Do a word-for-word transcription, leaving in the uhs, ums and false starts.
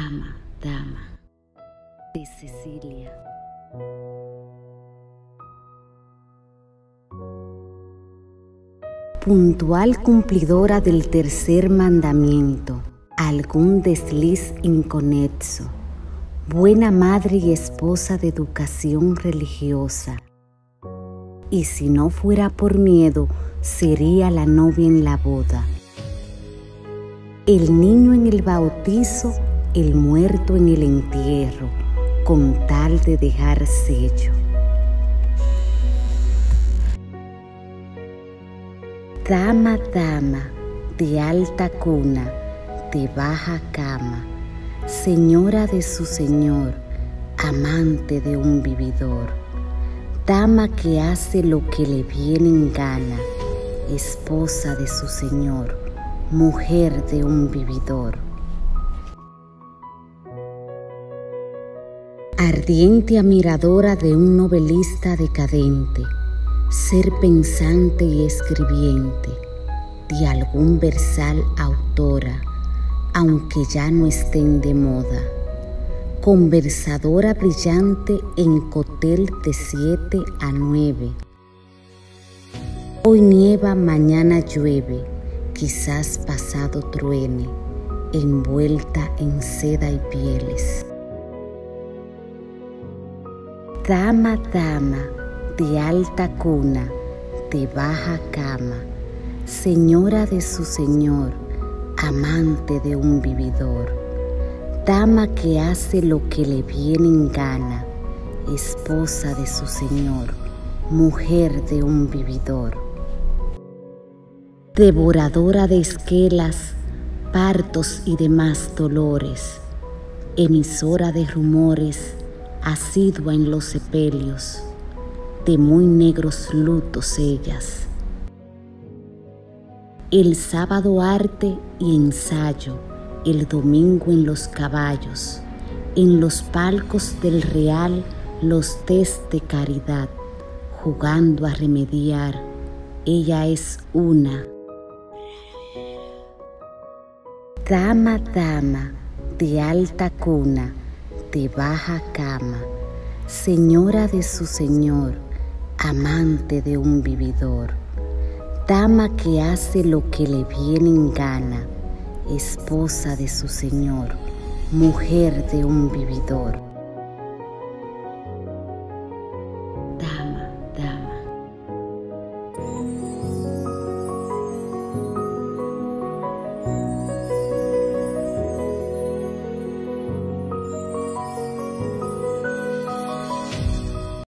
Dama, dama, de Cecilia. Puntual cumplidora del tercer mandamiento, algún desliz inconexo, buena madre y esposa de educación religiosa. Y si no fuera por miedo, sería la novia en la boda, el niño en el bautizo, el muerto en el entierro, con tal de dejar sello. Dama, dama, de alta cuna, de baja cama, señora de su señor, amante de un vividor, dama que hace lo que le viene en gana, esposa de su señor, mujer de un vividor. Ardiente admiradora de un novelista decadente, ser pensante y escribiente, de algún versal autora, aunque ya no estén de moda, conversadora brillante en cóctel de siete a nueve. Hoy nieva, mañana llueve, quizás pasado truene, envuelta en seda y pieles. Dama, dama, de alta cuna, de baja cama, señora de su señor, amante de un vividor, dama que hace lo que le viene en gana, esposa de su señor, mujer de un vividor. Devoradora de esquelas, partos y demás dolores, emisora de rumores, asidua en los sepelios, de muy negros lutos ellas. El sábado arte y ensayo, el domingo en los caballos, en los palcos del real los test de caridad, jugando a remediar, ella es una. Dama, dama, de alta cuna, de baja cama, señora de su señor, amante de un vividor, dama que hace lo que le viene en gana, esposa de su señor, mujer de un vividor. Dama, dama.